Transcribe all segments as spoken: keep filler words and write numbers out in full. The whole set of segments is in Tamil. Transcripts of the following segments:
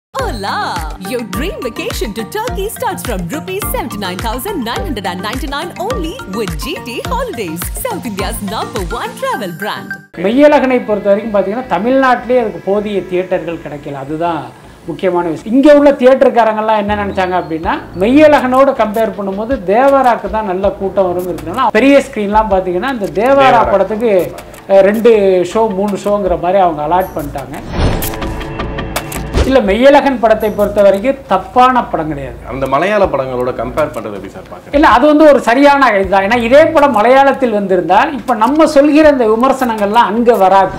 Hola! Your dream vacation to Turkey starts from rupees seventy-nine thousand nine hundred ninety-nine only with G T Holidays, South India's number one travel brand. மெய்யழகனை பொறுத்த வரைக்கும் பார்த்தீங்கன்னா தமிழ்நாட்டிலே அதுக்கு போதிய தியேட்டர்கள் கிடைக்கல. அதுதான் முக்கியமான விஷயம். இங்கே உள்ள தியேட்டருக்காரங்கெல்லாம் என்ன நினச்சாங்க அப்படின்னா, மெய்யழகனோடு கம்பேர் பண்ணும்போது தேவாராக்கு தான் நல்ல கூட்டம் வரும் இருக்கிறனால பெரிய ஸ்க்ரீன்லாம் பார்த்தீங்கன்னா இந்த தேவாரா படத்துக்கு ரெண்டு ஷோ மூணு ஷோங்கிற மாதிரி அவங்க அலாட் பண்ணிட்டாங்க. இல்லை, மெய்யழகன் படத்தை பொறுத்த வரைக்கும் தப்பான படம் கிடையாது. அந்த மலையாள படங்களோட கம்பேர் பண்ணுறது எப்படி சார் பார்க்குறேன்? இல்லை, அது வந்து ஒரு சரியான இதுதான். ஏன்னா இதே படம் மலையாளத்தில் வந்திருந்தால் இப்போ நம்ம சொல்கிற இந்த விமர்சனங்கள்லாம் அங்கே வராது.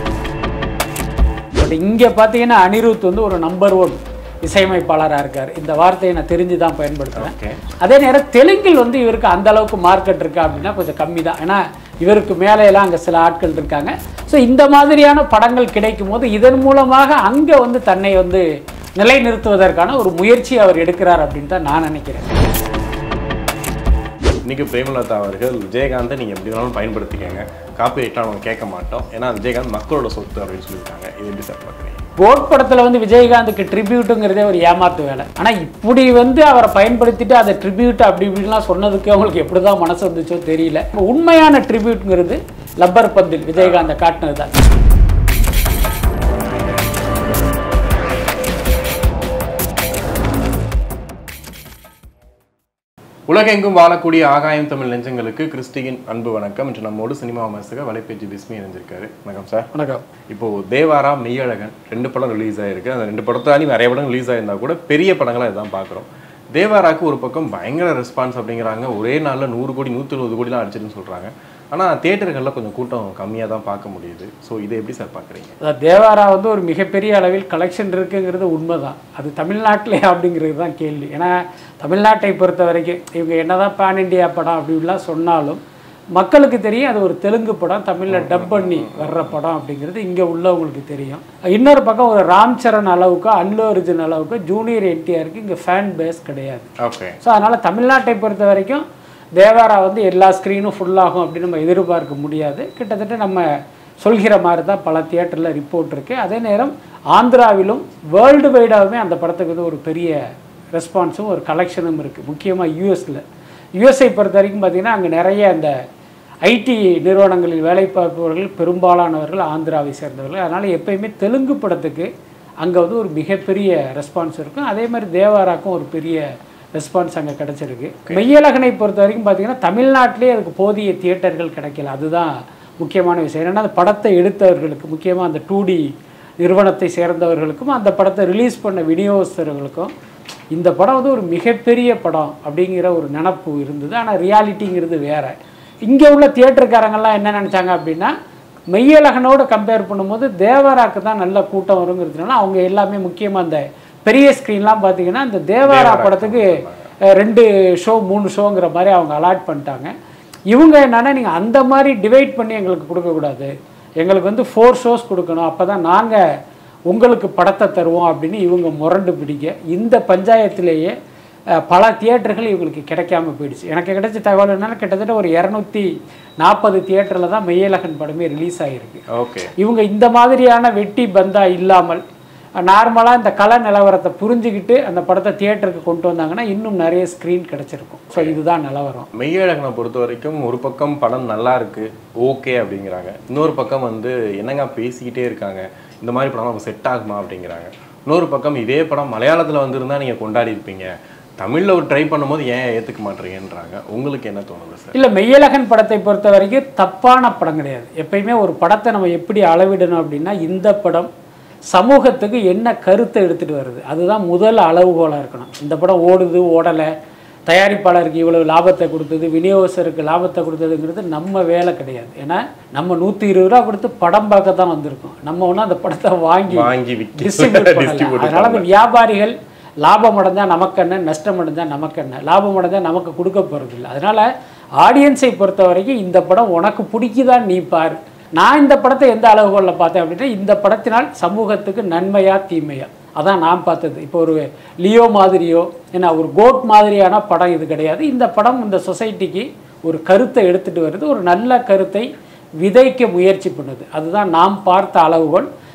பட் இங்கே பார்த்தீங்கன்னா அனிருத் வந்து ஒரு நம்பர் ஒன் இசையமைப்பாளராக இருக்கார். இந்த வார்த்தையை நான் தெரிஞ்சு தான் பயன்படுத்துகிறேன். அதே நேரம் தெலுங்கில் வந்து இவருக்கு அந்த அளவுக்கு மார்க்கெட் இருக்கா அப்படின்னா கொஞ்சம் கம்மி தான். ஏன்னா இவருக்கு மேலேலாம் அங்கே சில ஆட்கள் இருக்காங்க. ஸோ இந்த மாதிரியான படங்கள் கிடைக்கும் போது இதன் மூலமாக அங்கே வந்து தன்னை வந்து நிலைநிறுத்துவதற்கான ஒரு முயற்சி அவர் எடுக்கிறார் அப்படின்னு தான் நான் நினைக்கிறேன். இன்றைக்கி பிரேமலதா அவர்கள் விஜயகாந்தை நீங்கள் எப்படி வேணாலும் பயன்படுத்திக்கங்க, காப்பி ரைட்லாம் அவங்க கேட்க மாட்டோம், ஏன்னா விஜயகாந்த் மக்களோட சொத்து அப்படின்னு சொல்லியிருக்காங்க. இது எப்படி சார் பார்க்குறீங்க? கோட் படத்தில் வந்து விஜயகாந்துக்கு ட்ரிபியூட்டுங்கிறதே ஒரு ஏமாத்து வேலை. ஆனால் இப்படி வந்து அவரை பயன்படுத்திட்டு அதை ட்ரிபியூட் அப்படி இப்படின்லாம் சொன்னதுக்கு அவங்களுக்கு எப்படி தான் மனசு வந்துச்சோ தெரியல. உண்மையான ட்ரிபியூட்டுங்கிறது லப்பர் பந்தில் விஜயகாந்தை காட்டினது தான். உலகெங்கும் வாழக்கூடிய ஆகாயம் தமிழ் நெஞ்சங்களுக்கு கிறிஸ்டியின் அன்பு வணக்கம். இன்று நம்மோடு சினிமா விமர்சகர் வலைப்பேச்சு பிஸ்மி இணைஞ்சிருக்காரு. வணக்கம் சார். வணக்கம். இப்போது தேவாரா மெய்யழகன் ரெண்டு படம் ரிலீஸ் ஆகிருக்கு. அந்த ரெண்டு படத்தாலே நிறைய படம் ரிலீஸ் ஆகிருந்தா கூட பெரிய படங்களாக இதுதான் பார்க்குறோம். தேவாராக்கு ஒரு பக்கம் பயங்கர ரெஸ்பான்ஸ் அப்படிங்கிறாங்க. ஒரே நாளில் நூறு கோடி நூற்றி இருபது கோடிலாம் அடிச்சிருன்னு சொல்கிறாங்க. ஆனால் தியேட்டர்களில் கொஞ்சம் கூட்டம் கம்மியாக தான் பார்க்க முடியுது. ஸோ இதை எப்படி சார் பார்க்குறீங்க? அதாவது தேவாரா வந்து ஒரு மிகப்பெரிய அளவில் கலெக்ஷன் இருக்குங்கிறது உண்மை தான். அது தமிழ்நாட்டிலே அப்படிங்கிறது தான் கேள்வி. ஏன்னா தமிழ்நாட்டை பொறுத்த வரைக்கும் இவங்க என்ன தான் பேன் இண்டியா படம் அப்படின்லாம் சொன்னாலும் மக்களுக்கு தெரியும் அது ஒரு தெலுங்கு படம், தமிழில் டப் பண்ணி வர்ற படம் அப்படிங்கிறது இங்கே உள்ளவங்களுக்கு தெரியும். இன்னொரு பக்கம் ஒரு ராம் சரண் அளவுக்கு அல்லு அர்ஜுன் அளவுக்கு ஜூனியர் என்டிஆருக்கு இங்கே ஃபேன் பேஸ் கிடையாது. ஓகே. ஸோ அதனால் தமிழ்நாட்டை பொறுத்த வரைக்கும் தேவாரா வந்து எல்லா ஸ்க்ரீனும் ஃபுல்லாகும் அப்படின்னு நம்ம எதிர்பார்க்க முடியாது. கிட்டத்தட்ட நம்ம சொல்கிற மாதிரி தான் பல தியேட்டரில் ரிப்போர்ட் இருக்குது. அதே நேரம் ஆந்திராவிலும் வேர்ல்டு வைடாகவுமே அந்த படத்துக்கு வந்து ஒரு பெரிய ரெஸ்பான்ஸும் ஒரு கலெக்ஷனும் இருக்குது. முக்கியமாக யூஎஸில் யூஎஸ்ஐ பொறுத்த வரைக்கும் பார்த்திங்கன்னா அங்கே நிறைய அந்த ஐடி நிறுவனங்களில் வேலை பார்ப்பவர்கள் பெரும்பாலானவர்கள் ஆந்திராவை சேர்ந்தவர்கள். அதனால் எப்பயுமே தெலுங்கு படத்துக்கு அங்கே வந்து ஒரு மிகப்பெரிய ரெஸ்பான்ஸ் இருக்கும். அதே மாதிரி தேவாராக்கும் ஒரு பெரிய ரெஸ்பான்ஸ் அங்கே கிடச்சிருக்கு. மெய்யழகனை பொறுத்த வரைக்கும் பார்த்திங்கன்னா தமிழ்நாட்டிலே அதுக்கு போதிய தியேட்டர்கள் கிடைக்கல. அதுதான் முக்கியமான விஷயம். ஏன்னா அந்த படத்தை எடுத்தவர்களுக்கு, முக்கியமாக அந்த டூ டி நிறுவனத்தை சேர்ந்தவர்களுக்கும் அந்த படத்தை ரிலீஸ் பண்ண விநியோகஸ்தர்களுக்கும் இந்த படம் வந்து ஒரு மிகப்பெரிய படம் அப்படிங்கிற ஒரு நினப்பு இருந்தது. ஆனால் ரியாலிட்டிங்கிறது வேறு. இங்கே உள்ள தியேட்டருக்காரங்கெல்லாம் என்ன நினச்சாங்க அப்படின்னா, மெய்யழகனோடு கம்பேர் பண்ணும்போது தேவாராக்கு தான் நல்ல கூட்டம் வருங்கிறதுனால அவங்க எல்லாமே முக்கியமாக அந்த பெரிய ஸ்க்ரீன்லாம் பார்த்தீங்கன்னா இந்த தேவாரா படத்துக்கு ரெண்டு ஷோ மூணு ஷோங்கிற மாதிரி அவங்க அலாட் பண்ணிட்டாங்க. இவங்க என்னென்னா, நீங்கள் அந்த மாதிரி டிவைட் பண்ணி எங்களுக்கு கொடுக்கக்கூடாது, எங்களுக்கு வந்து ஃபோர் ஷோஸ் கொடுக்கணும், அப்போ தான் நாங்கள் உங்களுக்கு படத்தை தருவோம் அப்படின்னு இவங்க முரண்டு பிடிக்க இந்த பஞ்சாயத்திலேயே பல தியேட்டர்கள் இவங்களுக்கு கிடைக்காம போயிடுச்சு. எனக்கு கிடைச்ச தகவல் என்னன்னா, கிட்டத்தட்ட ஒரு இரநூத்தி நாற்பது தியேட்டரில் தான் மெய்யழகன் படமே ரிலீஸ் ஆகிருக்கு. ஓகே. இவங்க இந்த மாதிரியான வெட்டி பந்தா இல்லாமல் நார்மலாக இந்த கலை நிலவரத்தை புரிஞ்சுக்கிட்டு அந்த படத்தை தியேட்டருக்கு கொண்டு வந்தாங்கன்னா இன்னும் நிறைய ஸ்க்ரீன் கிடச்சிருக்கும். ஸோ இதுதான் நிலவரம். மெய்யழகனை பொறுத்த வரைக்கும் ஒரு பக்கம் படம் நல்லா இருக்கு, ஓகே அப்படிங்கிறாங்க. இன்னொரு பக்கம் வந்து என்னங்க பேசிக்கிட்டே இருக்காங்க, இந்த மாதிரி படம் நமக்கு செட் ஆகுமா அப்படிங்கிறாங்க. இன்னொரு பக்கம் இதே படம் மலையாளத்தில் வந்திருந்தால் நீங்கள் கொண்டாடி இருப்பீங்க, தமிழில் ஒரு ட்ரை பண்ணும்போது ஏன் ஏற்றுக்க மாட்டீங்கன்றாங்க. உங்களுக்கு என்ன தோணுது சார்? இல்லை, மெய்யழகன் படத்தை பொறுத்த வரைக்கும் தப்பான படம் கிடையாது. எப்பயுமே ஒரு படத்தை நம்ம எப்படி அளவிடணும் அப்படின்னா, இந்த படம் சமூகத்துக்கு என்ன கருத்தை எடுத்துகிட்டு வருது, அதுதான் முதல் அளவுகோலாக இருக்கணும். இந்த படம் ஓடுது ஓடலை, தயாரிப்பாளருக்கு இவ்வளவு லாபத்தை கொடுத்தது, விநியோகஸ்தருக்கு லாபத்தை கொடுத்ததுங்கிறது நம்ம வேலை கிடையாது. ஏன்னா நம்ம நூற்றி இருபது ரூபா கொடுத்து படம் பார்க்க தான் வந்திருக்கோம். நம்ம ஒன்றும் அந்த படத்தை வாங்கி வாங்கி டிஸ்ட்ரிபியூட் பண்ணலாம். அதனால் அந்த வியாபாரிகள் லாபம் அடைஞ்சால் நமக்கு என்ன, நஷ்டம் அடைஞ்சால் நமக்கு என்ன, லாபம் அடைஞ்சால் நமக்கு கொடுக்க போகிறது இல்லை. அதனால் ஆடியன்ஸை பொறுத்த வரைக்கும் இந்த படம் உனக்கு பிடிக்குதான் நீ பாரு. நான் இந்த படத்தை எந்த அளவுகளில் பார்த்தேன் அப்படின்னா, இந்த படத்தினால் சமூகத்துக்கு நன்மையா தீமையா அதான் நான் பார்த்தது. இப்போ ஒரு லியோ மாதிரியோ ஏன்னா ஒரு கோட் மாதிரியான படம் இது கிடையாது. இந்த படம் இந்த சொசைட்டிக்கு ஒரு கருத்தை எடுத்துகிட்டு வருது, ஒரு நல்ல கருத்தை விதைக்க முயற்சி பண்ணுது. அதுதான் நாம் பார்த்த அளவுகள்.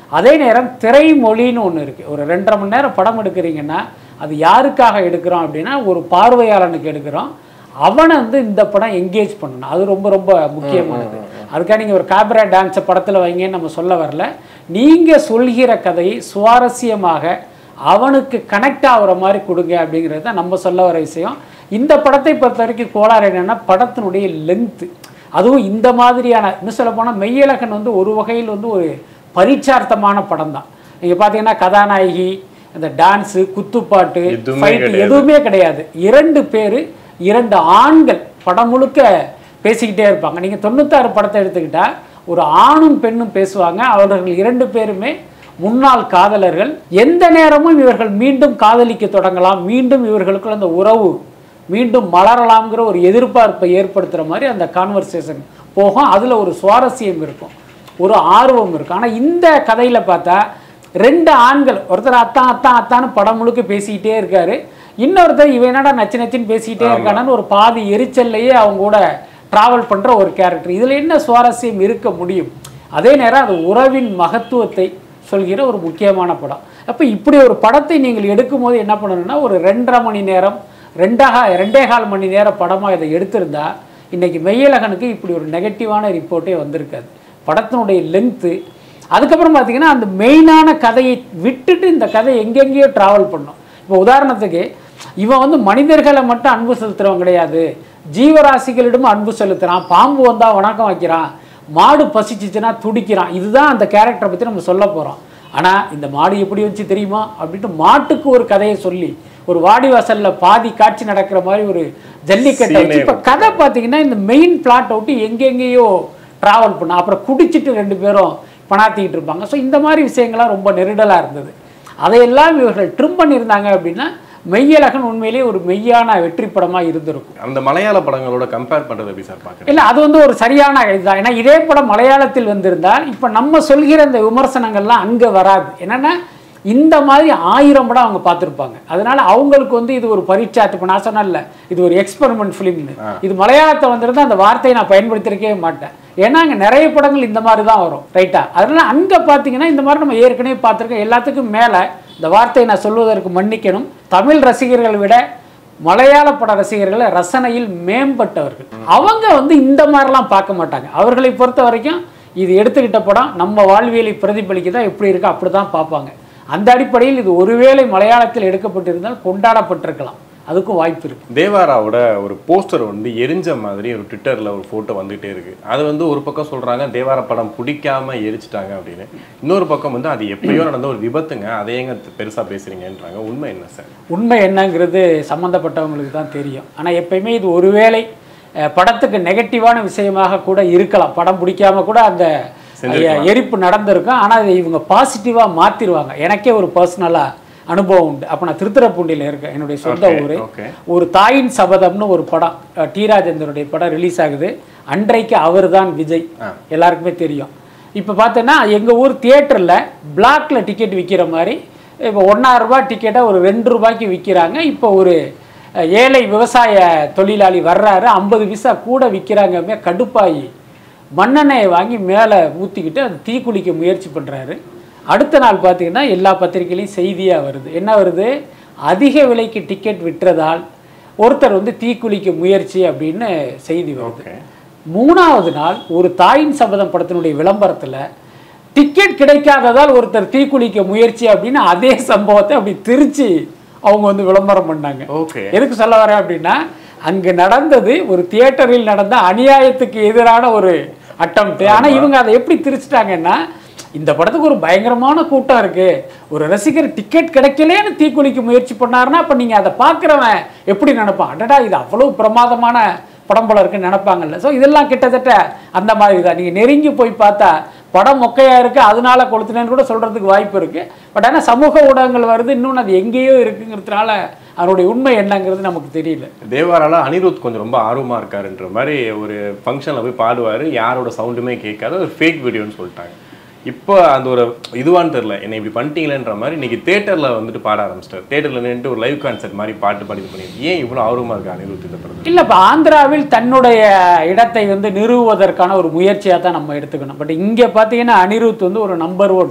அதே நேரம் திரைமொழின்னு ஒன்று இருக்குது. ஒரு ரெண்டரை மணி நேரம் படம் எடுக்கிறீங்கன்னா அது யாருக்காக எடுக்கிறோம் அப்படின்னா ஒரு பார்வையாளனுக்கு எடுக்கிறோம். அவனை வந்து இந்த படம் என்கேஜ் பண்ணணும். அது ரொம்ப ரொம்ப முக்கியமானது. அதுக்காக நீங்கள் ஒரு கேபரா டான்ஸை படத்தில் வைங்கன்னு நம்ம சொல்ல வரல. நீங்கள் சொல்கிற கதையை சுவாரஸ்யமாக அவனுக்கு கனெக்ட் ஆகிற மாதிரி கொடுங்க அப்படிங்கிறது தான் நம்ம சொல்ல வர விஷயம். இந்த படத்தை பொறுத்த வரைக்கும் கோளாறு என்னென்னா படத்தினுடைய லென்த்து. அதுவும் இந்த மாதிரியான இன்னும் சொல்ல போனால் மெய்யழகன் வந்து ஒரு வகையில் வந்து ஒரு பரீட்சார்த்தமான படம் தான். நீங்கள் பார்த்தீங்கன்னா கதாநாயகி, அந்த டான்ஸு, குத்துப்பாட்டு, ஃபைட்டு எதுவுமே கிடையாது. இரண்டு பேர், இரண்டு ஆண்கள் படம் முழுக்க பேசிக்கிட்டே இருப்பாங்க. நீங்கள் தொண்ணூத்தாறு படத்தை எடுத்துக்கிட்டால் ஒரு ஆணும் பெண்ணும் பேசுவாங்க. அவர்கள் இரண்டு பேருமே முன்னாள் காதலர்கள். எந்த நேரமும் இவர்கள் மீண்டும் காதலிக்க தொடங்கலாம், மீண்டும் இவர்களுக்குள்ள அந்த உறவு மீண்டும் மலரலாம்ங்கிற ஒரு எதிர்பார்ப்பை ஏற்படுத்துகிற மாதிரி அந்த கான்வர்சேஷன் போகும். அதில் ஒரு சுவாரஸ்யம் இருக்கும், ஒரு ஆர்வம் இருக்கும். ஆனால் இந்த கதையில் பார்த்தா ரெண்டு ஆண்கள், ஒருத்தர் அத்தான் அத்தான் அத்தான்னு படம் முழுக்க பேசிக்கிட்டே இருக்காரு, இன்னொருத்தர் இவன் என்னடா நச்சு நச்சுன்னு பேசிக்கிட்டே இருக்கானு ஒரு பாதி எரிச்சல்லையே அவங்க கூட ட்ராவல் பண்ணுற ஒரு கேரக்டர். இதில் என்ன சுவாரஸ்யம் இருக்க முடியும்? அதே நேரம் அது உறவின் மகத்துவத்தை சொல்கிற ஒரு முக்கியமான படம். அப்போ இப்படி ஒரு படத்தை நீங்கள் எடுக்கும்போது என்ன பண்ணணும்னா ஒரு ரெண்டரை மணி நேரம் ரெண்டாக ரெண்டே கால் மணி நேரம் படமாக இதை எடுத்திருந்தா இன்றைக்கி மெய்யழகனுக்கு இப்படி ஒரு நெகட்டிவான ரிப்போர்ட்டே வந்திருக்காது. படத்தினுடைய லென்த்து, அதுக்கப்புறம் பார்த்திங்கன்னா அந்த மெயினான கதையை விட்டுட்டு இந்த கதை எங்கெங்கேயோ ட்ராவல் பண்ணும். இப்போ உதாரணத்துக்கு இவன் வந்து மனிதர்களை மட்டும் அன்பு செலுத்துகிறவன் கிடையாது, ஜீவராசிகளிடமும் அன்பு செலுத்துகிறான், பாம்பு வந்தால் வணக்கம் வைக்கிறான், மாடு பசிச்சிச்சுன்னா துடிக்கிறான். இதுதான் அந்த கேரக்டரை பற்றி நம்ம சொல்ல போகிறோம். ஆனால் இந்த மாடு எப்படி வச்சு தெரியுமா அப்படின்ட்டு மாட்டுக்கு ஒரு கதையை சொல்லி ஒரு வாடிவாசலில் பாதி காட்சி நடக்கிற மாதிரி ஒரு ஜல்லிக்கட்டை வச்சு இப்போ கதை பார்த்தீங்கன்னா இந்த மெயின் பிளாட் விட்டு எங்கெங்கேயோ ட்ராவல் பண்ண, அப்புறம் குடிச்சிட்டு ரெண்டு பேரும் பணாத்திக்கிட்டு இருப்பாங்க. ஸோ இந்த மாதிரி விஷயங்கள்லாம் ரொம்ப நெருடலாக இருந்தது. அதையெல்லாம் இவர்கள் ட்ரிம் பண்ணியிருந்தாங்க அப்படின்னா மெய்யழகன் உண்மையிலேயே ஒரு மெய்யான வெற்றி படமாக இருந்திருக்கும். அந்த மலையாள படங்களோட கம்பேர் பண்ணுறது எப்படி சார் பார்க்குறேன்? இல்லை, அது வந்து ஒரு சரியான இதுதான். ஏன்னா இதே படம் மலையாளத்தில் வந்திருந்தால் இப்போ நம்ம சொல்கிற இந்த விமர்சனங்கள்லாம் அங்கே வராது. என்னென்னா இந்த மாதிரி ஆயிரம் படம் அவங்க பார்த்துருப்பாங்க. அதனால அவங்களுக்கு வந்து இது ஒரு பரீட்சார்த்தம். இப்போ நான் சொன்னேன்ல இது ஒரு எக்ஸ்பெரிமெண்ட் ஃபிலிம்னு, இது மலையாளத்தை வந்திருந்தால் அந்த வார்த்தையை நான் பயன்படுத்திருக்கவே மாட்டேன். ஏன்னா அங்கே நிறைய படங்கள் இந்த மாதிரி தான் வரும், ரைட்டா? அதனால அங்கே பார்த்தீங்கன்னா இந்த மாதிரி நம்ம ஏற்கனவே பார்த்துருக்கோம். எல்லாத்துக்கும் மேலே இந்த வார்த்தையை நான் சொல்வதற்கு மன்னிக்கணும், தமிழ் ரசிகர்களை விட மலையாள பட ரசிகர்களை ரசனையில் மேம்பட்டவர்கள். அவங்க வந்து இந்த மாதிரிலாம் பார்க்க மாட்டாங்க. அவர்களை பொறுத்த வரைக்கும் இது எடுத்துக்கிட்ட படம் நம்ம வாழ்வியலை பிரதிபலிக்குதா, எப்படி இருக்கா அப்படி தான் பார்ப்பாங்க. அந்த அடிப்படையில் இது ஒருவேளை மலையாளத்தில் எடுக்கப்பட்டிருந்தால் கொண்டாடப்பட்டிருக்கலாம், அதுக்கும் வாய்ப்பு இருக்கு. தேவாராவோட ஒரு போஸ்டர் வந்து எரிஞ்ச மாதிரி ஒரு ட்விட்டரில் ஒரு ஃபோட்டோ வந்துகிட்டே இருக்கு. அது வந்து ஒரு பக்கம் சொல்றாங்க தேவாரா படம் பிடிக்காம எரிச்சிட்டாங்க அப்படின்னு, இன்னொரு பக்கம் வந்து அது எப்பயோ நடந்த ஒரு விபத்துங்க, அதை எங்க பெருசா பேசுறீங்கன்றாங்க. உண்மை என்ன சார்? உண்மை என்னங்கிறது சம்மந்தப்பட்டவங்களுக்கு தான் தெரியும். ஆனால் எப்பயுமே இது ஒருவேளை படத்துக்கு நெகட்டிவான விஷயமாக கூட இருக்கலாம். படம் பிடிக்காம கூட அந்த எரிப்பு நடந்திருக்கும். ஆனால் அதை இவங்க பாசிட்டிவாக மாற்றிடுவாங்க. எனக்கே ஒரு பர்சனலாக அனுபவம் உண்டு. அப்போ நான் திருத்துறைப்பூண்டியில் இருக்கேன், என்னுடைய சொந்த ஊர். ஒரு தாயின் சபதம்னு ஒரு படம், டி ராஜேந்தருடைய படம் ரிலீஸ் ஆகுது. அன்றைக்கு அவர் தான் விஜய், எல்லாருக்குமே தெரியும். இப்போ பார்த்தோன்னா எங்கள் ஊர் தியேட்டரில் பிளாக்ல டிக்கெட் விற்கிற மாதிரி இப்போ ஒன்றாயிரம் ரூபாய் டிக்கெட்டை ஒரு ரெண்டு ரூபாய்க்கு விற்கிறாங்க. இப்போ ஒரு ஏழை விவசாய தொழிலாளி வர்றாரு, ஐம்பது பைசா கூட விற்கிறாங்க. கடுப்பாயி மண்ணெண்ணெயை வாங்கி மேலே ஊற்றிக்கிட்டு அது தீக்குளிக்க முயற்சி பண்ணுறாரு. அடுத்த நாள் பார்த்தீங்கன்னா எல்லா பத்திரிகையிலையும் செய்தியாக வருது. என்ன வருது? அதிக விலைக்கு டிக்கெட் விற்றதால் ஒருத்தர் வந்து தீக்குளிக்க முயற்சி அப்படின்னு செய்தி வருது. மூணாவது நாள் ஒரு தாயின் சபதம் படத்தினுடைய விளம்பரத்தில் டிக்கெட் கிடைக்காததால் ஒருத்தர் தீக்குளிக்க முயற்சி அப்படின்னு அதே சம்பவத்தை அப்படி திருச்சி அவங்க வந்து விளம்பரம் பண்ணாங்க. எதுக்கு சொல்ல வரேன் அப்படின்னா அங்கே நடந்தது ஒரு தியேட்டரில் நடந்த அநியாயத்துக்கு எதிரான ஒரு அட்டம்ப்ட். ஆனால் இவங்க அதை எப்படி திரிச்சிட்டாங்கன்னா இந்த படத்துக்கு ஒரு பயங்கரமான கூட்டம் இருக்கு, ஒரு ரசிகர் டிக்கெட் கிடைக்கலேன்னு தீக்குளிக்க முயற்சி பண்ணாருன்னா அப்போ நீங்கள் அதை பார்க்குறவன் எப்படி நினைப்பான்? அடடா இது அவ்வளோ பிரமாதமான படம் போல இருக்குன்னு நினைப்பாங்கல்ல. ஸோ இதெல்லாம் கிட்டத்தட்ட அந்த மாதிரி தான். நீங்கள் நெருங்கி போய் பார்த்தா படம் மொக்கையாக இருக்குது அதனால கொளுத்துனேன்னு கூட சொல்கிறதுக்கு வாய்ப்பு இருக்குது. பட் ஆனால் சமூக ஊடகங்கள் வருது, இன்னொன்று அது எங்கேயோ இருக்குங்கிறதுனால அதனுடைய உண்மை என்னங்கிறது நமக்கு தெரியல. தேவாரால அனிருத் கொஞ்சம் ரொம்ப ஆர்வமாக இருக்காருன்ற மாதிரி ஒரு ஃபங்க்ஷனில் போய் பாடுவார், யாரோட சவுண்டுமே கேட்காது, ஒரு ஃபேக் வீடியோன்னு சொல்லிட்டாங்க. இப்போ அந்த ஒரு இதுவான்னு தெரில, என்னை இப்படி பண்ணிட்டீங்களேன்ற மாதிரி இன்னைக்கு தேட்டரில் வந்துட்டு பாட ஆரம்பிச்சிட்டார். தேட்டரில் நின்றுட்டு ஒரு லைவ் கான்சர்ட் மாதிரி பாட்டு பாடி பண்ணிட்டு ஏன் இவ்வளோ ஆர்வமாக இருக்கு அனிருத் இந்த படம்? இல்லை, இப்போ ஆந்திராவில் தன்னுடைய இடத்தை வந்து நிறுவுவதற்கான ஒரு முயற்சியாக தான் நம்ம எடுத்துக்கணும். பட் இங்கே பார்த்தீங்கன்னா அனிருத் வந்து ஒரு நம்பர் ஒன்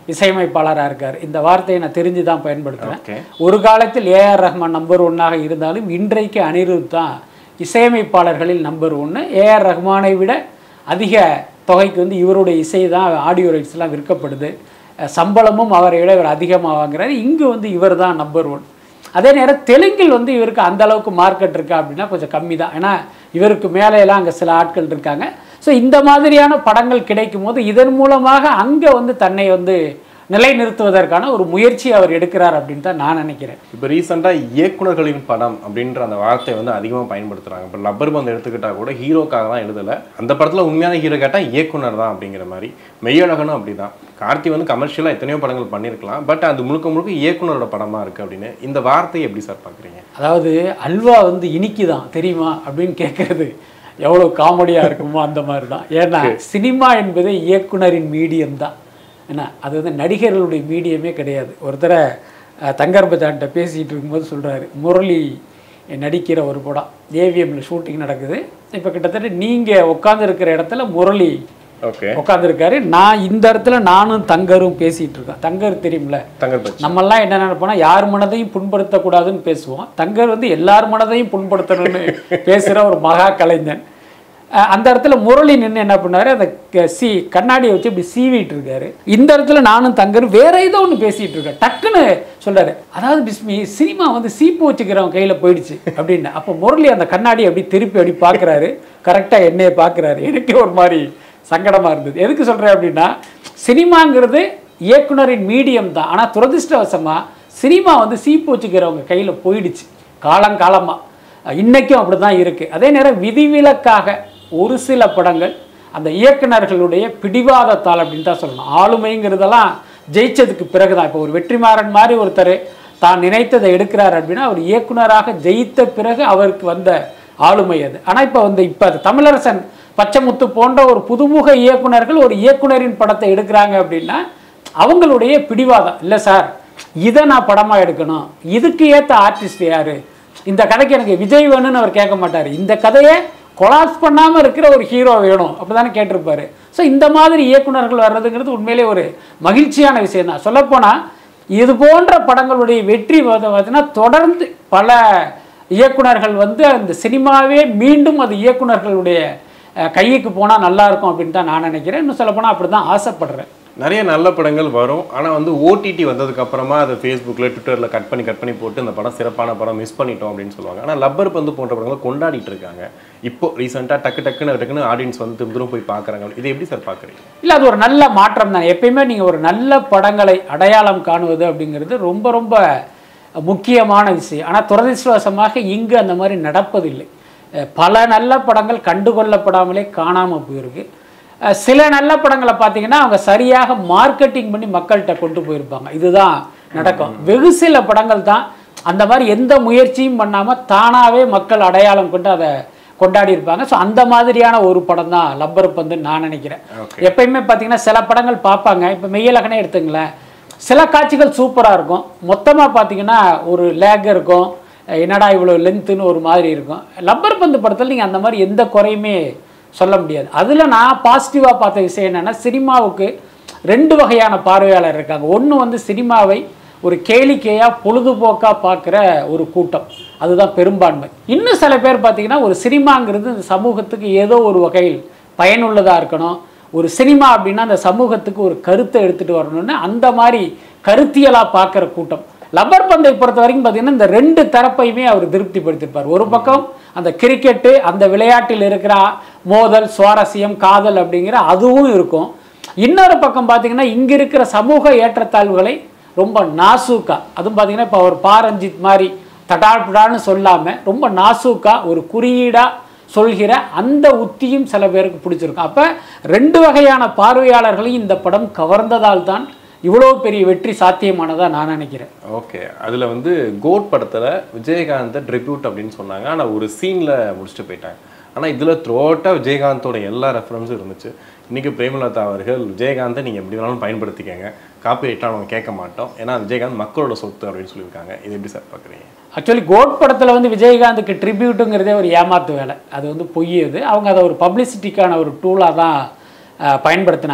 இசையமைப்பாளராக இருக்கார். இந்த வார்த்தையை நான் தெரிஞ்சு தான் பயன்படுத்துகிறேன். Okay. ஒரு காலத்தில் ஏஆர் ரஹ்மான் நம்பர் ஒன்னாக இருந்தாலும் இன்றைக்கு அனிருத் தான் இசையமைப்பாளர்களில் நம்பர் ஒன்று. ஏஆர் ரஹ்மானை விட அதிக தொகைக்கு வந்து இவருடைய இசை தான் ஆடியோ ரைட்ஸ்லாம் விற்கப்படுது. சம்பளமும் அவரை விட இவர் அதிகமாக வாங்குறாரு. இங்கு வந்து இவர் தான் நம்பர் ஒன். அதே நேரம் தெலுங்கில் வந்து இவருக்கு அந்த அளவுக்கு மார்க்கெட் இருக்கா அப்படின்னா கொஞ்சம் கம்மி தான். ஏன்னா இவருக்கு மேலேலாம் அங்கே சில ஆட்கள் இருக்காங்க. ஸோ இந்த மாதிரியான படங்கள் கிடைக்கும் போது இதன் மூலமாக அங்கே வந்து தன்னை வந்து நிலைநிறுத்துவதற்கான ஒரு முயற்சி அவர் எடுக்கிறார் அப்படின்னு தான் நான் நினைக்கிறேன். இப்போ ரீசெண்டாக இயக்குனர்களின் படம் அப்படின்ற அந்த வார்த்தையை வந்து அதிகமாக பயன்படுத்துகிறாங்க. இப்போ லப்பர் பந்து எடுத்துக்கிட்டால் கூட ஹீரோக்காக தான் எழுதலை, அந்த படத்தில் உண்மையான ஹீரோ கேட்டால் இயக்குனர் தான் அப்படிங்கிற மாதிரி. மெய்யழகனும் அப்படி தான். கார்த்தி வந்து கமர்ஷியலாக எத்தனையோ படங்கள் பண்ணியிருக்கலாம், பட் அது முழுக்க முழுக்க இயக்குனரோட படமாக இருக்குது அப்படின்னு. இந்த வார்த்தையை எப்படி சார் பார்க்குறீங்க? அதாவது அல்வா வந்து இனிக்கு தான் தெரியுமா அப்படின்னு கேட்குறது எவ்வளோ காமெடியாக இருக்குமோ அந்த மாதிரி தான். ஏன்னா சினிமா என்பது இயக்குனரின் மீடியம் தான். ஏன்னா அது வந்து நடிகர்களுடைய மீடியமே கிடையாது. ஒருத்தரை தங்கர் பச்சான்கிட்ட பேசிகிட்டு இருக்கும்போது சொல்கிறாரு, முரளி நடிக்கிற ஒரு படம் ஏவிஎம்ல ஷூட்டிங் நடக்குது. இப்போ கிட்டத்தட்ட நீங்கள் உட்காந்துருக்கிற இடத்துல முரளி ஓகே உட்காந்துருக்காரு. நான் இந்த இடத்துல நானும் தங்கரும் பேசிகிட்டு இருக்கேன். தங்கர் தெரியும்ல, தங்கர் நம்மெல்லாம் என்ன நினைப்போம்னா யார் மனதையும் புண்படுத்தக்கூடாதுன்னு பேசுவோம். தங்கர் வந்து எல்லார் மனதையும் புண்படுத்தணும்னு பேசுகிற ஒரு மகா கலைஞன். அந்த இடத்துல முரளி நின்று என்ன பண்ணாரு, அந்த சி கண்ணாடியை வச்சு இப்படி சீவிட்டு இருக்காரு. இந்த இடத்துல நானும் தங்கரும் வேற ஏதோ ஒன்று பேசிட்டு இருக்கேன். டக்குன்னு சொல்றாரு, அதாவது பிஸ்மி சினிமா வந்து சீப்பு வச்சுக்கிறவன் கையில் போயிடுச்சு அப்படின்னு. அப்போ முரளி அந்த கண்ணாடியை அப்படி திருப்பி அப்படி பார்க்குறாரு, கரெக்டாக என்னையை பார்க்குறாரு. எனக்கே ஒரு மாதிரி சங்கடமாக இருந்தது. எதுக்கு சொல்கிறேன் அப்படின்னா, சினிமாங்கிறது இயக்குனரின் மீடியம் தான். ஆனால் துரதிருஷ்டவசமாக சினிமா வந்து சீப்பு வச்சுக்கிறவங்க கையில் போயிடுச்சு காலங்காலமாக. இன்றைக்கும் அப்படி தான் இருக்குது. அதே நேரம் விதிவிலக்காக ஒரு சில படங்கள் அந்த இயக்குனர்களுடைய பிடிவாதத்தால் அப்படின்னு தான் சொல்லணும். ஆளுமைங்கிறதெல்லாம் ஜெயிச்சதுக்கு பிறகு தான். இப்போ ஒரு வெற்றிமாறன் மாதிரி ஒருத்தர் தான் நினைத்ததை எடுக்கிறார் அப்படின்னா அவர் இயக்குனராக ஜெயித்த பிறகு அவருக்கு வந்த ஆளுமை அது. ஆனால் இப்போ வந்து இப்போ அது தமிழரசன் பச்சைமுத்து போன்ற ஒரு புதுமுக இயக்குனர்கள் ஒரு இயக்குனரின் படத்தை எடுக்கிறாங்க அப்படின்னா அவங்களுடைய பிடிவாதம் இல்லை சார், இதை நான் படமாக எடுக்கணும், இதுக்கு ஏற்ற ஆர்டிஸ்ட் யார், இந்த கதைக்கு எனக்கு விஜய் வேணும்னு அவர் கேட்க மாட்டார், இந்த கதையை கொலாப்ஸ் பண்ணாமல் இருக்கிற ஒரு ஹீரோ வேணும் அப்படி தானே கேட்டிருப்பாரு. ஸோ இந்த மாதிரி இயக்குனர்கள் வர்றதுங்கிறது உண்மையிலே ஒரு மகிழ்ச்சியான விஷயம் தான். சொல்லப்போனால் இது போன்ற படங்களுடைய வெற்றி பார்த்தீங்கன்னா தொடர்ந்து பல இயக்குனர்கள் வந்து அந்த சினிமாவே மீண்டும் அது இயக்குனர்களுடைய கைக்கு போனால் நல்லாயிருக்கும் அப்படின்னு தான் நான் நினைக்கிறேன். இன்னும் சொல்லப்போனால் அப்படி தான் ஆசைப்படுறேன். நிறைய நல்ல படங்கள் வரும், ஆனால் வந்து ஓடிடி வந்ததுக்கு அப்புறமா அதை ஃபேஸ்புக்கில் ட்விட்டரில் கட் பண்ணி கட் பண்ணி போட்டு இந்த படம் சிறப்பான படம் மிஸ் பண்ணிட்டோம் அப்படின்னு சொல்லுவாங்க. ஆனால் லப்பர் பந்து போன்ற படங்களை கொண்டாடிட்டு இருக்காங்க. இப்போ ரீசெண்டாக டக்கு டக்குன்னு டக்குன்னு ஆடியன்ஸ் வந்து திரும்ப திரும்ப போய் பார்க்குறாங்க. இதை எப்படி சார் பார்க்குறீங்க? இல்லை, அது ஒரு நல்ல மாற்றம் தான். எப்பயுமே நீங்கள் ஒரு நல்ல படங்களை அடையாளம் காணுவது அப்படிங்கிறது ரொம்ப ரொம்ப முக்கியமான விஷயம். ஆனால் துரதிர்ஷ்டவசமாக இங்கு அந்த மாதிரி நடப்பதில்லை. பல நல்ல படங்கள் கண்டுகொள்ளப்படாமலே காணாமல் போயிருக்கு. சில நல்ல படங்களை பார்த்தீங்கன்னா அவங்க சரியாக மார்க்கெட்டிங் பண்ணி மக்கள்கிட்ட கொண்டு போயிருப்பாங்க. இதுதான் நடக்கும். வெகு சில படங்கள் தான் அந்த மாதிரி எந்த முயற்சியும் பண்ணாமல் தானாகவே மக்கள் அடையாளம் கொண்டு அதை கொண்டாடி இருப்பாங்க. ஸோ அந்த மாதிரியான ஒரு படம் தான் லப்பர் பந்துன்னு நான் நினைக்கிறேன். எப்பயுமே பார்த்தீங்கன்னா சில படங்கள் பார்ப்பாங்க. இப்போ மெய்யழகனே எடுத்துங்களேன், சில காட்சிகள் சூப்பராக இருக்கும், மொத்தமாக பார்த்தீங்கன்னா ஒரு லேக் இருக்கும், என்னடா இவ்வளோ லென்த்துன்னு ஒரு மாதிரி இருக்கும். லப்பர் பந்து படத்தில் நீங்கள் அந்த மாதிரி எந்த குறையுமே சொல்ல முடியாது. அதில் நான் பாசிட்டிவாக பார்த்த விஷயம் என்னென்னா, சினிமாவுக்கு ரெண்டு வகையான பார்வையாளர் இருக்காங்க. ஒன்று வந்து சினிமாவை ஒரு கேளிக்கையாக பொழுதுபோக்காக பார்க்குற ஒரு கூட்டம், அதுதான் பெரும்பான்மை. இன்னும் சில பேர் பார்த்திங்கன்னா ஒரு சினிமாங்கிறது இந்த சமூகத்துக்கு ஏதோ ஒரு வகையில் பயனுள்ளதாக இருக்கணும், ஒரு சினிமா அப்படின்னா அந்த சமூகத்துக்கு ஒரு கருத்தை எடுத்துகிட்டு வரணும்னு அந்த மாதிரி கருத்தியலாக பார்க்குற கூட்டம். லப்பர் பந்தை பொறுத்த வரைக்கும் பார்த்தீங்கன்னா இந்த ரெண்டு தரப்பையுமே அவர் திருப்திப்படுத்தியிருப்பார். ஒரு பக்கம் அந்த கிரிக்கெட்டு, அந்த விளையாட்டில் இருக்கிற மோதல், சுவாரஸ்யம், காதல் அப்படிங்கிற அதுவும் இருக்கும். இன்னொரு பக்கம் பார்த்தீங்கன்னா இங்கே இருக்கிற சமூக ஏற்றத்தாழ்வுகளை ரொம்ப நாசூக்கா, அதுவும் பார்த்தீங்கன்னா இப்போ அவர் பாரஞ்சித் மாதிரி தடால்புடான்னு சொல்லாமல் ரொம்ப நாசூக்கா ஒரு குறியீடாக சொல்கிற அந்த உத்தியும் சில பேருக்கு பிடிச்சிருக்கும். அப்போ ரெண்டு வகையான பார்வையாளர்களையும் இந்த படம் கவர்ந்ததால் தான் இவ்வளோ பெரிய வெற்றி சாத்தியமானதாக நான் நினைக்கிறேன். ஓகே, அதில் வந்து கோட் படத்தில் விஜயகாந்தை ட்ரிபியூட் அப்படின்னு சொன்னாங்க, ஆனால் ஒரு சீனில் முடிச்சுட்டு போயிட்டாங்க. ஆனால் இதில் த்ரோட்டாக விஜயகாந்தோட எல்லா ரெஃபரன்ஸும் இருந்துச்சு. இன்றைக்கி பிரேமலதா அவர்கள் விஜயகாந்தை நீங்கள் எப்படி வேணாலும் பயன்படுத்திக்கங்க, காப்பிரைட்டாக நம்ம கேட்க மாட்டோம், ஏன்னா விஜயகாந்த் மக்களோட சொத்து அப்படின்னு சொல்லியிருக்காங்க. இது எப்படி சார் பார்க்குறீங்க? ஆக்சுவலி கோட் படத்தில் வந்து விஜயகாந்துக்கு ட்ரிபியூட்டுங்கிறதே ஒரு ஏமாத்து வேலை, அது வந்து பொய்யது. அவங்க அதை ஒரு பப்ளிசிட்டிக்கான ஒரு டூலாக தான் பயன்படுத்தினாங்க.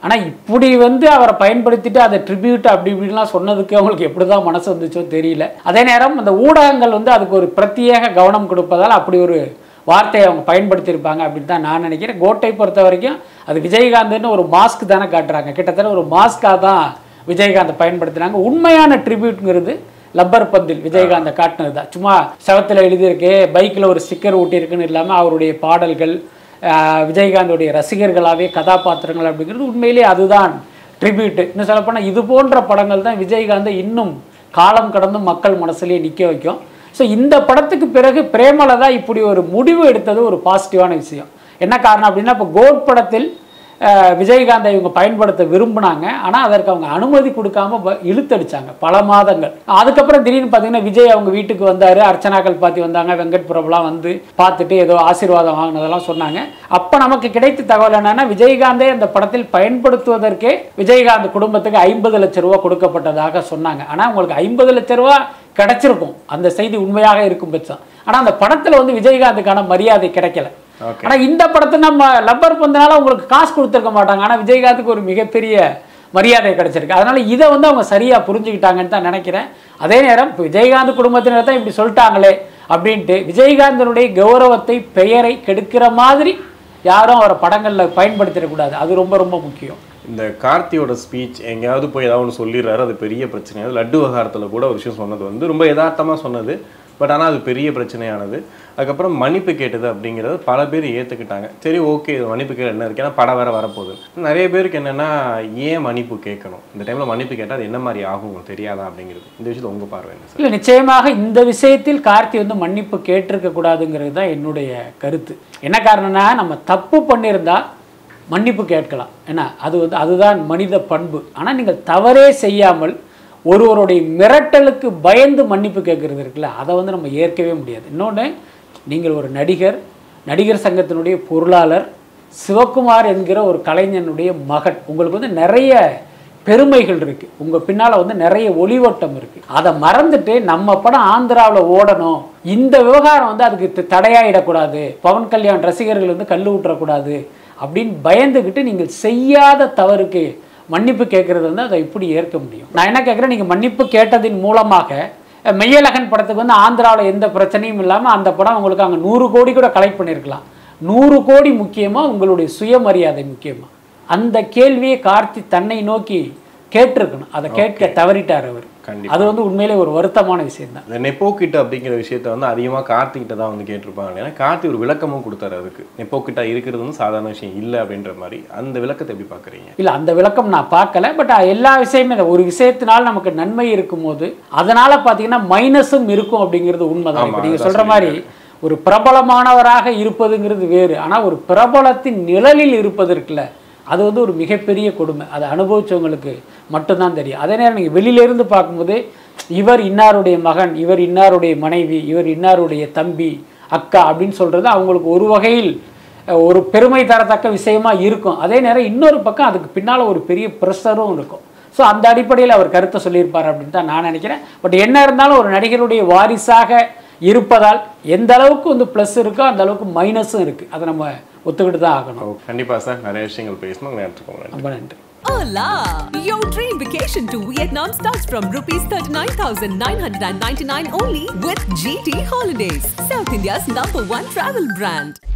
ஆனால் இப்படி வந்து அவரை பயன்படுத்திட்டு அதை ட்ரிபியூட் அப்படி இப்படின்லாம் சொன்னதுக்கு அவங்களுக்கு எப்படி தான் மனசு வந்துச்சோ தெரியல. அதே நேரம் அந்த ஊடகங்கள் வந்து அதுக்கு ஒரு பிரத்யேக கவனம் கொடுப்பதால் அப்படி ஒரு வார்த்தையை அவங்க பயன்படுத்தியிருப்பாங்க அப்படின்னு தான் நான் நினைக்கிறேன். கோட்டை பொறுத்த வரைக்கும் அது விஜயகாந்த்னு ஒரு மாஸ்க் தானே காட்டுறாங்க, கிட்டத்தட்ட ஒரு மாஸ்காக தான் விஜயகாந்த் பயன்படுத்தினாங்க. உண்மையான ட்ரிபியூட்ங்கிறது லப்பர் பந்தில் விஜயகாந்தை காட்டினது தான். சும்மா சவத்தில் எழுதியிருக்கு, பைக்கில் ஒரு ஸ்டிக்கர் ஊட்டியிருக்குன்னு இல்லாமல் அவருடைய பாடல்கள், விஜயகாந்தோடைய ரசிகர்களாகவே கதாபாத்திரங்கள் அப்படிங்கிறது உண்மையிலே அதுதான் ட்ரிபியூட்டு. இன்னும் சொல்லப்போனால் இது போன்ற படங்கள் தான் விஜயகாந்தை இன்னும் காலம் கடந்து மக்கள் மனசுலேயே நிற்க வைக்கும். ஸோ இந்த படத்துக்கு பிறகு பிரேமலதா இப்படி ஒரு முடிவு எடுத்தது ஒரு பாசிட்டிவான விஷயம். என்ன காரணம் அப்படின்னா, இப்போ கோட் படத்தில் விஜயகாந்தை இவங்க பயன்படுத்த விரும்பினாங்க, ஆனால் அதற்கு அவங்க அனுமதி கொடுக்காம இழுத்தடிச்சாங்க பல மாதங்கள். அதுக்கப்புறம் திடீர்னு பார்த்தீங்கன்னா விஜய் அவங்க வீட்டுக்கு வந்தார், அர்ச்சனாக்கள் பார்த்து வந்தாங்க, வெங்கட் பிரபுலாம் வந்து பார்த்துட்டு ஏதோ ஆசீர்வாதம் வாங்கினதெல்லாம் சொன்னாங்க. அப்போ நமக்கு கிடைத்த தகவல் என்னன்னா, விஜயகாந்தை அந்த படத்தில் பயன்படுத்துவதற்கே விஜயகாந்த் குடும்பத்துக்கு ஐம்பது லட்சம் ரூபா கொடுக்கப்பட்டதாக சொன்னாங்க. ஆனால் உங்களுக்கு ஐம்பது லட்சம் ரூபா கிடைச்சிருக்கும் அந்த செய்தி உண்மையாக இருக்கும் பட்சம். ஆனால் அந்த படத்தில் வந்து விஜயகாந்துக்கான மரியாதை கிடைக்கல. ஆனால் இந்த படத்தை நம்ம லப்பர் பந்தனால உங்களுக்கு காசு கொடுத்துருக்க மாட்டாங்க, ஆனால் விஜயகாந்துக்கு ஒரு மிகப்பெரிய மரியாதை கிடைச்சிருக்கு. அதனால இதை வந்து அவங்க சரியா புரிஞ்சுக்கிட்டாங்கன்னு தான் நினைக்கிறேன். அதே நேரம் இப்போ விஜயகாந்த் குடும்பத்தினர் தான் இப்படி சொல்லிட்டாங்களே அப்படின்ட்டு விஜயகாந்தனுடைய கௌரவத்தை பெயரை கெடுக்கிற மாதிரி யாரும் அவரை படங்களில் பயன்படுத்திடக்கூடாது. அது ரொம்ப ரொம்ப முக்கியம். இந்த கார்த்தியோட ஸ்பீச் எங்கேயாவது போய் ஏதாவது ஒன்று சொல்லிடுறாரு, அது பெரிய பிரச்சனையாது. லட்டு விவகாரத்தில் கூட ஒரு விஷயம் சொன்னது வந்து ரொம்ப யதார்த்தமாக சொன்னது, பட் ஆனால் அது பெரிய பிரச்சனையானது. அதுக்கப்புறம் மன்னிப்பு கேட்டது அப்படிங்கிறது பல பேர் ஏற்றுக்கிட்டாங்க. சரி ஓகே, மன்னிப்பு கேட்க என்ன இருக்கு, ஏன்னா படம் வேற வரப்போகுது. நிறைய பேருக்கு என்னென்னா, ஏன் மன்னிப்பு கேட்கணும், இந்த டைமில் மன்னிப்பு கேட்டால் அது என்ன மாதிரி ஆகும் உங்களுக்கு தெரியாதா அப்படிங்கிறது. இந்த விஷயத்தில் உங்கள் பார்வை என்ன? இல்லை, நிச்சயமாக இந்த விஷயத்தில் கார்த்தி வந்து மன்னிப்பு கேட்டிருக்க கூடாதுங்கிறது தான் என்னுடைய கருத்து. என்ன காரணம்னா, நம்ம தப்பு பண்ணியிருந்தா மன்னிப்பு கேட்கலாம், ஏன்னா அது வந்து அதுதான் மனித பண்பு. ஆனால் நீங்கள் தவறே செய்யாமல் ஒருவருடைய மிரட்டலுக்கு பயந்து மன்னிப்பு கேட்குறது இருக்குல்ல, அதை வந்து நம்ம ஏற்கவே முடியாது. இன்னொன்று, நீங்கள் ஒரு நடிகர், நடிகர் சங்கத்தினுடைய பொருளாளர், சிவகுமார் என்கிற ஒரு கலைஞனுடைய மகன், உங்களுக்கு வந்து நிறைய பெருமைகள் இருக்குது, உங்கள் பின்னால் வந்து நிறைய ஒளிவட்டம் இருக்குது. அதை மறந்துட்டு நம்ம படம் ஆந்திராவில் ஓடணும், இந்த விவகாரம் வந்து அதுக்கு தடையாயிடக்கூடாது, பவன் கல்யாண் ரசிகர்கள் வந்து கல் விட்டுறக்கூடாது அப்படின்னு பயந்துக்கிட்டு நீங்கள் செய்யாத தவறுக்கு மன்னிப்பு கேட்கறது வந்து அதை இப்படி ஏற்க முடியும். நான் என்ன கேட்குறேன், நீங்கள் மன்னிப்பு கேட்டதின் மூலமாக மெய்யழகன் படத்துக்கு வந்து ஆந்திராவில் எந்த பிரச்சனையும் இல்லாமல் அந்த படம் உங்களுக்கு அங்கே நூறு கோடி கூட கலெக்ட் பண்ணியிருக்கலாம். நூறு கோடி முக்கியமாக உங்களுடைய சுயமரியாதை முக்கியமாக? அந்த கேள்வியை கார்த்தி தன்னை நோக்கி கேட்டிருக்கணும், அதை கேட்க தவறிட்டார் அவர். அது வந்து உண்மையிலே ஒரு வருத்தமான விஷயம் தான். இந்த நெப்போக்கிட்ட அப்படிங்கிற விஷயத்த வந்து அதிகமாக கார்த்திகிட்ட தான் வந்து கேட்டிருப்பாங்க. ஏன்னா கார்த்தி ஒரு விளக்கமும் கொடுத்தாரு அதுக்கு, நெப்போக்கிட்ட இருக்கிறது வந்து சாதாரண விஷயம் இல்லை அப்படின்ற மாதிரி. அந்த விளக்கத்தை எப்படி பார்க்குறீங்க? இல்லை, அந்த விளக்கம் நான் பார்க்கல, பட் எல்லா விஷயமே ஒரு விஷயத்தினால் நமக்கு நன்மை இருக்கும்போது அதனால் பார்த்தீங்கன்னா மைனஸும் இருக்கும் அப்படிங்கிறது உண்மைதான். இப்போ நீங்கள் சொல்கிற மாதிரி ஒரு பிரபலமானவராக இருப்பதுங்கிறது வேறு, ஆனால் ஒரு பிரபலத்தின் நிழலில் இருப்பது இருக்குல்ல, அது வந்து ஒரு மிகப்பெரிய கொடுமை. அதை அனுபவித்தவங்களுக்கு மட்டும்தான் தெரியும். அதே நேரம் நீங்கள் வெளியிலேருந்து பார்க்கும்போது இவர் இன்னாருடைய மகன், இவர் இன்னாருடைய மனைவி, இவர் இன்னாருடைய தம்பி, அக்கா அப்படின்னு சொல்கிறது அவங்களுக்கு ஒரு வகையில் ஒரு பெருமை தரத்தக்க விஷயமா இருக்கும். அதே நேரம் இன்னொரு பக்கம் அதுக்கு பின்னால் ஒரு பெரிய ப்ரெஷரும் இருக்கும். ஸோ அந்த அடிப்படையில் அவர் கருத்தை சொல்லியிருப்பார் அப்படின்னு தான் நான் நினைக்கிறேன். பட் என்ன இருந்தாலும் ஒரு நடிகருடைய வாரிசாக இருப்பதால் எந்த அளவுக்கு வந்து ப்ளஸ் இருக்கோ அந்த அளவுக்கு மைனஸும் இருக்குது. அதை நம்ம ஒத்துக்கிட்டு தான் ஆகணும். கண்டிப்பாக சார், நிறைய விஷயங்கள் பேசணும். ரொம்ப நன்றி. Hola! Your dream vacation to Vietnam starts from rupees thirty-nine thousand nine hundred ninety-nine only with G T Holidays, South India's number one travel brand.